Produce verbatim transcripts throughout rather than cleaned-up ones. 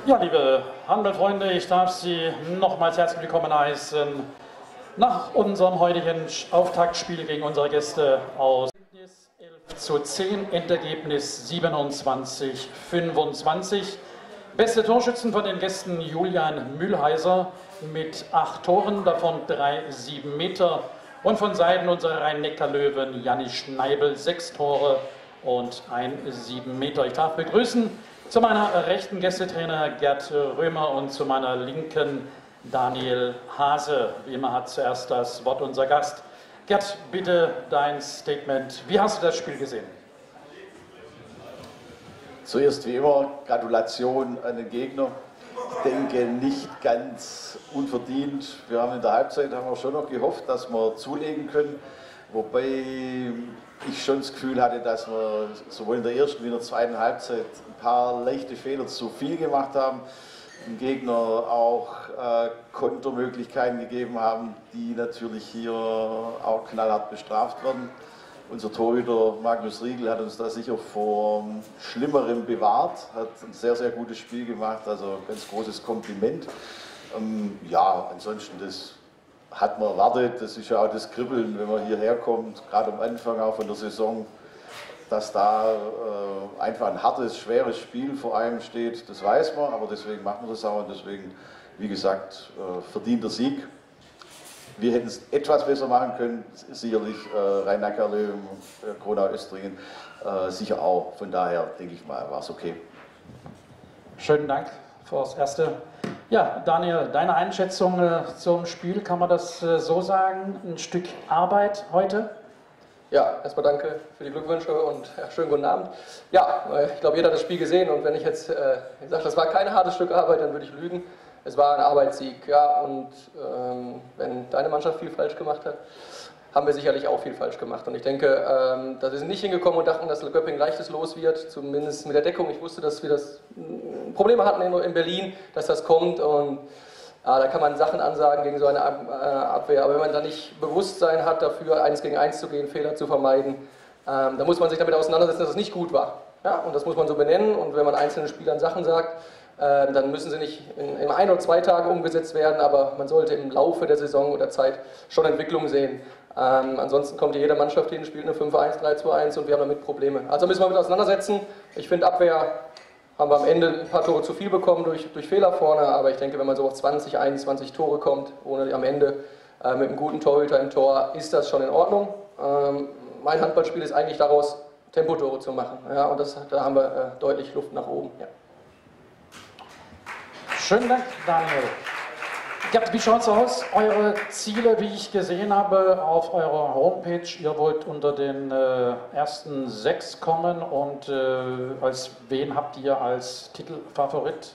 Ja, liebe Handballfreunde, ich darf Sie nochmals herzlich willkommen heißen nach unserem heutigen Auftaktspiel gegen unsere Gäste aus elf zu zehn, Endergebnis siebenundzwanzig fünfundzwanzig. Beste Torschützen von den Gästen Julian Mühlheiser mit acht Toren, davon drei sieben Meter. Und von Seiten unserer Rhein-Neckar-Löwen Janni Schneibel sechs Tore und ein sieben Meter. Ich darf begrüßen zu meiner rechten Gästetrainer Gerd Römer und zu meiner linken Daniel Hase. Wie immer hat zuerst das Wort unser Gast. Gerd, bitte dein Statement. Wie hast du das Spiel gesehen? Zuerst wie immer Gratulation an den Gegner. Ich denke nicht ganz unverdient. Wir haben in der Halbzeit haben wir schon noch gehofft, dass wir zulegen können. Wobei ich schon das Gefühl hatte, dass wir sowohl in der ersten wie in der zweiten Halbzeit ein paar leichte Fehler zu viel gemacht haben. Dem Gegner auch äh, Kontermöglichkeiten gegeben haben, die natürlich hier auch knallhart bestraft werden. Unser Torhüter Magnus Riegel hat uns da sicher vor Schlimmerem bewahrt, hat ein sehr, sehr gutes Spiel gemacht, also ganz großes Kompliment. Ähm, ja, ansonsten das hat man erwartet, das ist ja auch das Kribbeln, wenn man hierher kommt, gerade am Anfang auch von der Saison, dass da äh, einfach ein hartes, schweres Spiel vor einem steht, das weiß man, aber deswegen machen wir das auch und deswegen, wie gesagt, äh, verdienter Sieg. Wir hätten es etwas besser machen können, sicherlich äh, Rhein-Neckar-Löwen, äh, Kronau-Östringen, äh, sicher auch, von daher denke ich mal, war es okay. Schönen Dank fürs Erste. Ja, Daniel, deine Einschätzung äh, zum Spiel, kann man das äh, so sagen, ein Stück Arbeit heute? Ja, erstmal danke für die Glückwünsche und ja, schönen guten Abend. Ja, ich glaube, jeder hat das Spiel gesehen und wenn ich jetzt äh, sage, das war kein hartes Stück Arbeit, dann würde ich lügen. Es war ein Arbeitssieg, ja, und ähm, wenn deine Mannschaft viel falsch gemacht hat, haben wir sicherlich auch viel falsch gemacht. Und ich denke, ähm, da sind nicht hingekommen und dachten, dass Göppingen leichtes Los wird, zumindest mit der Deckung. Ich wusste, dass wir das Probleme hatten in, in Berlin, dass das kommt und ja, da kann man Sachen ansagen gegen so eine Abwehr, aber wenn man da nicht Bewusstsein hat dafür, eins gegen eins zu gehen, Fehler zu vermeiden, ähm, dann muss man sich damit auseinandersetzen, dass es nicht gut war. Ja, und das muss man so benennen und wenn man einzelnen Spielern Sachen sagt, äh, dann müssen sie nicht in, in ein oder zwei Tagen umgesetzt werden, aber man sollte im Laufe der Saison oder Zeit schon Entwicklung sehen. Ähm, ansonsten kommt hier jede Mannschaft hin, spielt eine fünf eins, drei zwei eins und wir haben damit Probleme. Also müssen wir mit auseinandersetzen. Ich finde Abwehr haben wir am Ende ein paar Tore zu viel bekommen durch, durch Fehler vorne, aber ich denke, wenn man so auf zwanzig, einundzwanzig Tore kommt, ohne am Ende äh, mit einem guten Torhüter im Tor, ist das schon in Ordnung. Ähm, mein Handballspiel ist eigentlich daraus, Tempotore zu machen, ja, und das, da haben wir äh, deutlich Luft nach oben. Ja. Schönen Dank, Daniel. Gerd, wie schaut es aus? Eure Ziele, wie ich gesehen habe, auf eurer Homepage, ihr wollt unter den äh, ersten sechs kommen und äh, als wen habt ihr als Titelfavorit?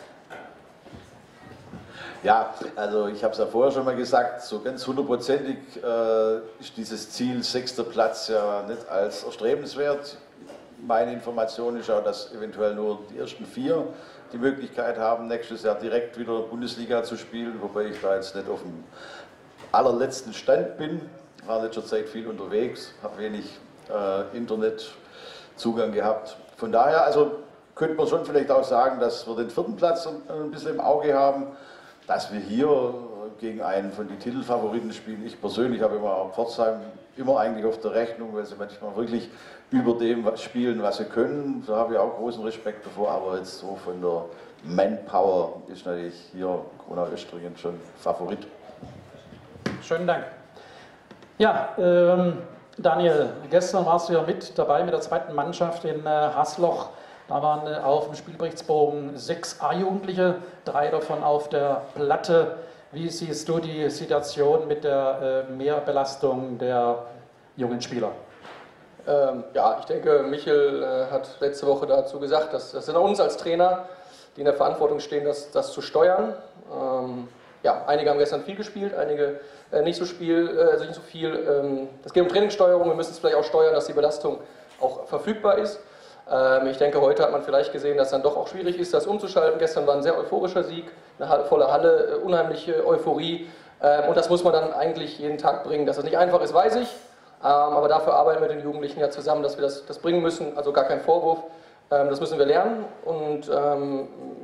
Ja, also ich habe es ja vorher schon mal gesagt, so ganz hundertprozentig äh, ist dieses Ziel sechster Platz ja nicht als erstrebenswert. Meine Information ist auch, dass eventuell nur die ersten vier die Möglichkeit haben, nächstes Jahr direkt wieder Bundesliga zu spielen, wobei ich da jetzt nicht auf dem allerletzten Stand bin. Ich war in letzter Zeit viel unterwegs, habe wenig äh, Internetzugang gehabt. Von daher, also könnte man schon vielleicht auch sagen, dass wir den vierten Platz ein bisschen im Auge haben, dass wir hier gegen einen von den Titelfavoriten spielen. Ich persönlich habe immer auch Pforzheim immer eigentlich auf der Rechnung, weil sie manchmal wirklich über dem spielen, was sie können. Da habe ich auch großen Respekt davor, aber jetzt so von der Manpower ist natürlich hier Kronau-Östringen schon Favorit. Schönen Dank. Ja, ähm, Daniel, gestern warst du ja mit dabei mit der zweiten Mannschaft in äh, Hasloch. Da waren äh, auf dem Spielberichtsbogen sechs A-Jugendliche, drei davon auf der Platte. Wie siehst du die Situation mit der äh, Mehrbelastung der jungen Spieler? Ähm, ja, ich denke, Michel äh, hat letzte Woche dazu gesagt, dass das sind uns als Trainer, die in der Verantwortung stehen, das, das zu steuern. Ähm, ja, einige haben gestern viel gespielt, einige äh, nicht so viel, äh, also nicht so viel. Ähm, das geht um Trainingssteuerung, wir müssen es vielleicht auch steuern, dass die Belastung auch verfügbar ist. Ähm, ich denke, heute hat man vielleicht gesehen, dass dann doch auch schwierig ist, das umzuschalten. Gestern war ein sehr euphorischer Sieg, eine volle Halle, äh, unheimliche Euphorie. Ähm, und das muss man dann eigentlich jeden Tag bringen. Dass das nicht einfach ist, weiß ich. Ähm, aber dafür arbeiten wir mit den Jugendlichen ja zusammen, dass wir das, das bringen müssen. Also gar kein Vorwurf. Ähm, das müssen wir lernen. Und ähm,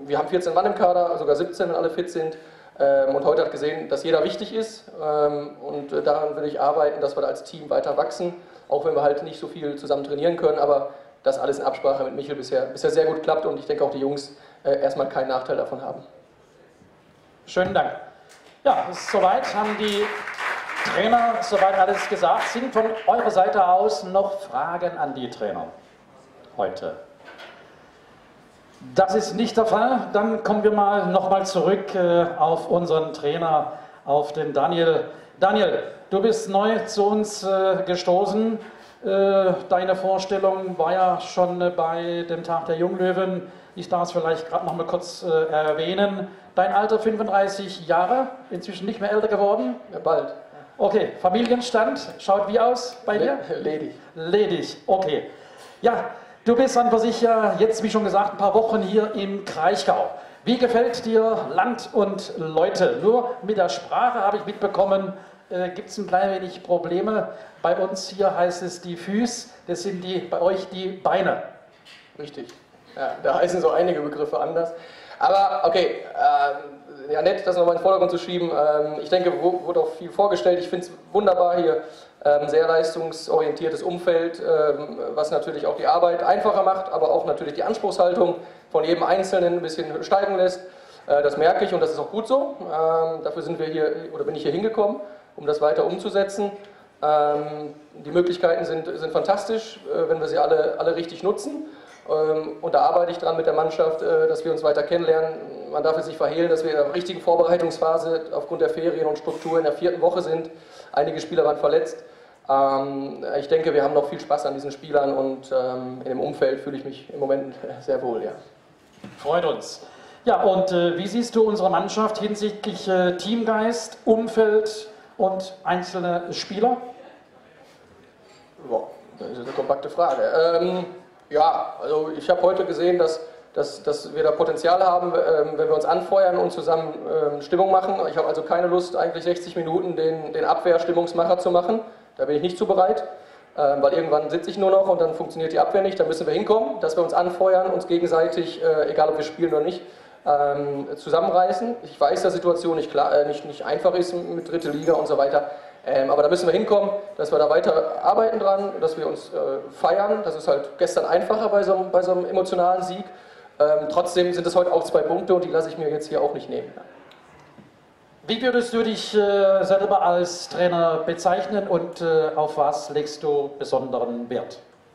wir haben vierzehn Mann im Kader, sogar siebzehn, wenn alle fit sind. Ähm, und heute hat gesehen, dass jeder wichtig ist. Ähm, und äh, daran will ich arbeiten, dass wir da als Team weiter wachsen. Auch wenn wir halt nicht so viel zusammen trainieren können. Aber das alles in Absprache mit Michel bisher, bisher sehr gut klappt. Und ich denke auch die Jungs äh, erstmal keinen Nachteil davon haben. Schönen Dank. Ja, soweit haben die Trainer soweit alles gesagt. Sind von eurer Seite aus noch Fragen an die Trainer heute? Das ist nicht der Fall. Dann kommen wir mal nochmal zurück äh, auf unseren Trainer, auf den Daniel. Daniel, du bist neu zu uns äh, gestoßen. Äh, deine Vorstellung war ja schon äh, bei dem Tag der Junglöwen. Ich darf es vielleicht gerade noch mal kurz äh, erwähnen. Dein Alter fünfunddreißig Jahre, inzwischen nicht mehr älter geworden? Ja, bald. Okay, Familienstand, schaut wie aus bei dir? Ledig. Ledig, okay. Ja, du bist an für sich ja jetzt, wie schon gesagt, ein paar Wochen hier im Kraichgau. Wie gefällt dir Land und Leute? Nur mit der Sprache habe ich mitbekommen, äh, gibt es ein klein wenig Probleme. Bei uns hier heißt es die Füße, das sind die, bei euch die Beine. Richtig. Ja, da heißen so einige Begriffe anders. Aber okay, äh, ja nett, das nochmal in den Vordergrund zu schieben. Ähm, ich denke, wurde auch viel vorgestellt. Ich finde es wunderbar hier. Ähm, sehr leistungsorientiertes Umfeld, ähm, was natürlich auch die Arbeit einfacher macht, aber auch natürlich die Anspruchshaltung von jedem Einzelnen ein bisschen steigen lässt. Äh, das merke ich und das ist auch gut so. Ähm, dafür sind wir hier, oder bin ich hier hingekommen, um das weiter umzusetzen. Ähm, die Möglichkeiten sind, sind fantastisch, äh, wenn wir sie alle, alle richtig nutzen. Ähm, und da arbeite ich dran mit der Mannschaft, äh, dass wir uns weiter kennenlernen. Man darf jetzt nicht verhehlen, dass wir in der richtigen Vorbereitungsphase aufgrund der Ferien und Struktur in der vierten Woche sind. Einige Spieler waren verletzt. Ähm, ich denke, wir haben noch viel Spaß an diesen Spielern und ähm, in dem Umfeld fühle ich mich im Moment sehr wohl. Ja. Freut uns. Ja, und äh, wie siehst du unsere Mannschaft hinsichtlich äh, Teamgeist, Umfeld und einzelne Spieler? Boah, das ist eine kompakte Frage. Ähm, ja, also ich habe heute gesehen, dass, dass, dass wir da Potenzial haben, ähm, wenn wir uns anfeuern und zusammen ähm, Stimmung machen. Ich habe also keine Lust, eigentlich sechzig Minuten den, den Abwehrstimmungsmacher zu machen. Da bin ich nicht zu bereit, ähm, weil irgendwann sitze ich nur noch und dann funktioniert die Abwehr nicht. Da müssen wir hinkommen, dass wir uns anfeuern, uns gegenseitig, äh, egal ob wir spielen oder nicht, ähm, zusammenreißen. Ich weiß, dass die Situation nicht, klar, äh, nicht, nicht einfach ist mit dritte Liga und so weiter. Ähm, aber da müssen wir hinkommen, dass wir da weiter arbeiten dran, dass wir uns äh, feiern. Das ist halt gestern einfacher bei so, bei so einem emotionalen Sieg. Ähm, trotzdem sind es heute auch zwei Punkte und die lasse ich mir jetzt hier auch nicht nehmen. Wie würdest du dich äh, selber als Trainer bezeichnen und äh, auf was legst du besonderen Wert?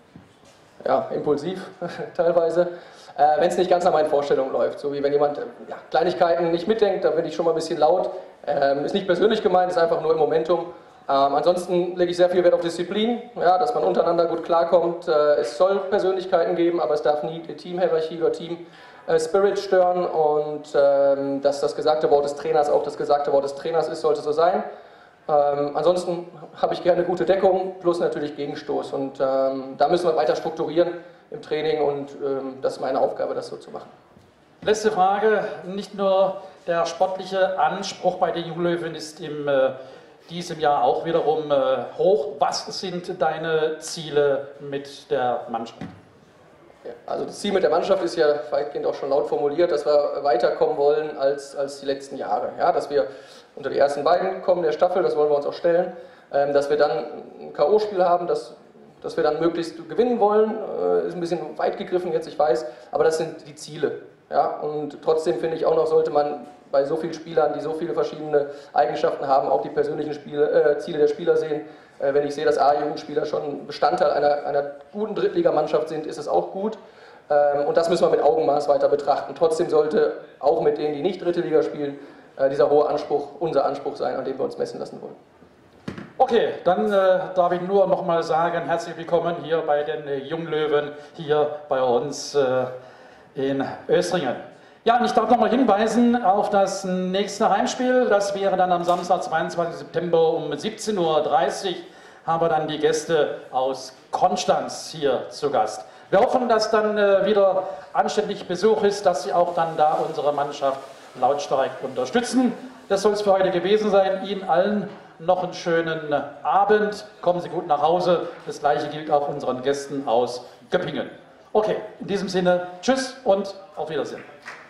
Ja, impulsiv teilweise. Äh, wenn es nicht ganz nach meinen Vorstellungen läuft, so wie wenn jemand äh, ja, Kleinigkeiten nicht mitdenkt, da bin ich schon mal ein bisschen laut. Ähm, ist nicht persönlich gemeint, ist einfach nur im Momentum. Ähm, ansonsten lege ich sehr viel Wert auf Disziplin, ja, dass man untereinander gut klarkommt. Äh, es soll Persönlichkeiten geben, aber es darf nie die Teamhierarchie oder Team-Spirit stören und ähm, dass das gesagte Wort des Trainers auch das gesagte Wort des Trainers ist, sollte so sein. Ähm, ansonsten habe ich gerne gute Deckung, plus natürlich Gegenstoß und ähm, da müssen wir weiter strukturieren im Training und ähm, das ist meine Aufgabe, das so zu machen. Letzte Frage, nicht nur der sportliche Anspruch bei den Junglöwen ist in äh, diesem Jahr auch wiederum äh, hoch. Was sind deine Ziele mit der Mannschaft? Ja, also das Ziel mit der Mannschaft ist ja weitgehend auch schon laut formuliert, dass wir weiterkommen wollen als, als die letzten Jahre. Ja, dass wir unter die ersten beiden kommen der Staffel, das wollen wir uns auch stellen. Ähm, dass wir dann ein K O-Spiel haben, dass, dass wir dann möglichst gewinnen wollen. Äh, ist ein bisschen weit gegriffen jetzt, ich weiß, aber das sind die Ziele. Ja, und trotzdem finde ich auch noch, sollte man bei so vielen Spielern, die so viele verschiedene Eigenschaften haben, auch die persönlichen Spiele, äh, Ziele der Spieler sehen. Äh, wenn ich sehe, dass A-Jugendspieler schon Bestandteil einer, einer guten Drittligamannschaft sind, ist es auch gut. Ähm, und das müssen wir mit Augenmaß weiter betrachten. Trotzdem sollte auch mit denen, die nicht Dritte Liga spielen, äh, dieser hohe Anspruch unser Anspruch sein, an dem wir uns messen lassen wollen. Okay, dann äh, darf ich nur noch mal sagen, herzlich willkommen hier bei den äh, Junglöwen, hier bei uns äh, in Östringen. Ja, und ich darf noch mal hinweisen auf das nächste Heimspiel. Das wäre dann am Samstag, zweiundzwanzigsten September um siebzehn Uhr dreißig. Haben wir dann die Gäste aus Konstanz hier zu Gast. Wir hoffen, dass dann äh, wieder anständig Besuch ist, dass Sie auch dann da unsere Mannschaft lautstark unterstützen. Das soll es für heute gewesen sein. Ihnen allen noch einen schönen Abend. Kommen Sie gut nach Hause. Das Gleiche gilt auch unseren Gästen aus Göppingen. Okay, in diesem Sinne, tschüss und auf Wiedersehen.